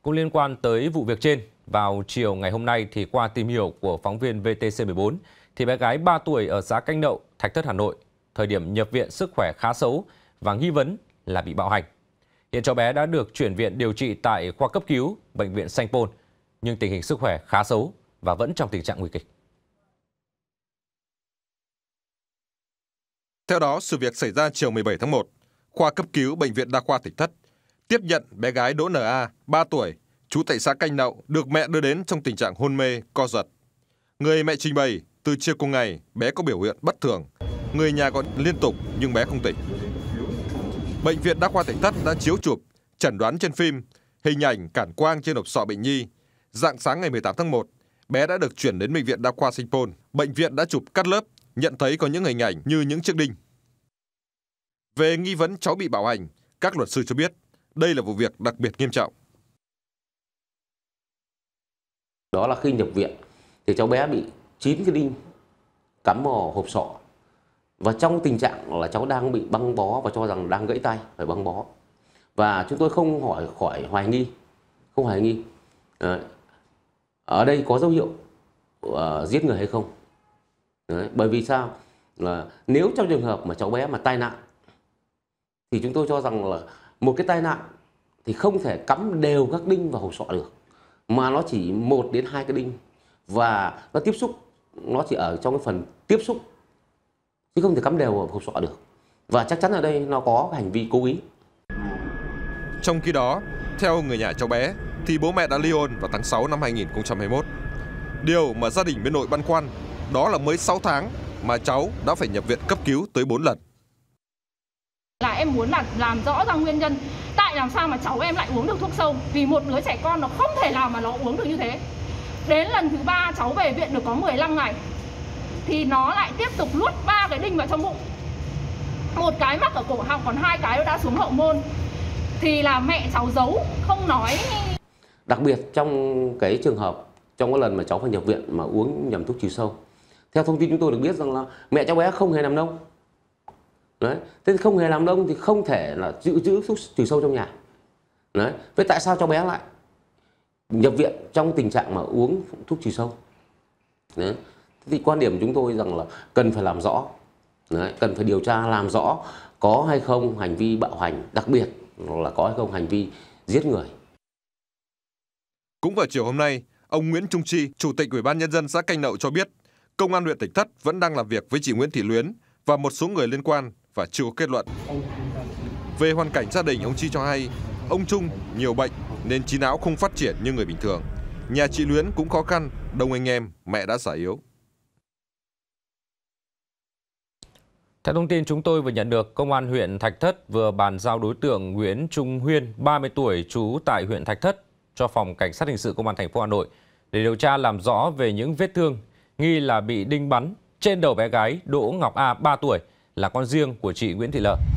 Cũng liên quan tới vụ việc trên, vào chiều ngày hôm nay thì qua tìm hiểu của phóng viên VTC14 thì bé gái 3 tuổi ở xã Canh Nậu, Thạch Thất, Hà Nội, thời điểm nhập viện sức khỏe khá xấu và nghi vấn là bị bạo hành. Hiện cháu bé đã được chuyển viện điều trị tại khoa cấp cứu bệnh viện Sanh Pôn, nhưng tình hình sức khỏe khá xấu và vẫn trong tình trạng nguy kịch. Theo đó, sự việc xảy ra chiều 17 tháng 1, khoa cấp cứu bệnh viện Đa khoa Thạch Thất tiếp nhận bé gái Đỗ N.A, 3 tuổi, trú tại xã Canh Nậu, được mẹ đưa đến trong tình trạng hôn mê, co giật. Người mẹ trình bày từ chiều cùng ngày bé có biểu hiện bất thường, người nhà gọi liên tục nhưng bé không tỉnh. Bệnh viện Đa khoa Thạch Thất đã chiếu chụp, chẩn đoán trên phim, hình ảnh cản quang trên hộp sọ bệnh nhi. Rạng sáng ngày 18 tháng 1, bé đã được chuyển đến bệnh viện Đa khoa Sanh Pôn. Bệnh viện đã chụp cắt lớp, nhận thấy có những hình ảnh như những chiếc đinh. Về nghi vấn cháu bị bạo hành, các luật sư cho biết đây là vụ việc đặc biệt nghiêm trọng. Đó là khi nhập viện thì cháu bé bị 9 cái đinh cắm vào hộp sọ. Và trong tình trạng là cháu đang bị băng bó và cho rằng đang gãy tay, phải băng bó. Và chúng tôi không khỏi hoài nghi. Ở đây có dấu hiệu giết người hay không. Đấy, bởi vì sao? Là nếu trong trường hợp mà cháu bé mà tai nạn thì chúng tôi cho rằng là một cái tai nạn thì không thể cắm đều các đinh vào hộp sọ được, mà nó chỉ 1 đến 2 cái đinh và nó tiếp xúc, nó chỉ ở trong cái phần tiếp xúc chứ không thể cắm đều vào hộp sọ được. Và chắc chắn ở đây nó có hành vi cố ý. Trong khi đó, theo người nhà cháu bé thì bố mẹ đã ly hôn vào tháng 6 năm 2021. Điều mà gia đình bên nội băn khoăn đó là mới 6 tháng mà cháu đã phải nhập viện cấp cứu tới 4 lần. Là em muốn là làm rõ ra nguyên nhân tại làm sao mà cháu em lại uống được thuốc sâu, vì một đứa trẻ con nó không thể nào mà nó uống được như thế. Đến lần thứ 3 cháu về viện được có 15 ngày thì nó lại tiếp tục luốt 3 cái đinh vào trong bụng, 1 cái mắc ở cổ họng, còn 2 cái nó đã xuống hậu môn. Thì là mẹ cháu giấu không nói. Đặc biệt trong cái trường hợp trong cái lần mà cháu phải nhập viện mà uống nhầm thuốc trừ sâu, theo thông tin chúng tôi được biết rằng là mẹ cháu bé không hề làm nông. Đấy, thế thì không hề làm nông thì không thể là giữ thuốc trừ sâu trong nhà. Đấy, vậy tại sao cháu bé lại nhập viện trong tình trạng mà uống thuốc trừ sâu? Đấy, thì quan điểm của chúng tôi rằng là cần phải làm rõ. Đấy, cần phải điều tra làm rõ có hay không hành vi bạo hành, đặc biệt là có hay không hành vi giết người. Cũng vào chiều hôm nay, ông Nguyễn Trung Chi, Chủ tịch Ủy ban Nhân dân xã Canh Nậu cho biết, Công an huyện Thạch Thất vẫn đang làm việc với chị Nguyễn Thị Luyến và một số người liên quan và chưa có kết luận. Về hoàn cảnh gia đình, ông Chi cho hay, ông Trung nhiều bệnh nên trí não không phát triển như người bình thường. Nhà chị Luyến cũng khó khăn, đông anh em, mẹ đã già yếu. Theo thông tin chúng tôi vừa nhận được, Công an huyện Thạch Thất vừa bàn giao đối tượng Nguyễn Trung Huyên, 30 tuổi, trú tại huyện Thạch Thất cho Phòng Cảnh sát Hình sự Công an thành phố Hà Nội để điều tra làm rõ về những vết thương nghi là bị đinh bắn trên đầu bé gái Đỗ Ngọc A, 3 tuổi, là con riêng của chị Nguyễn Thị L.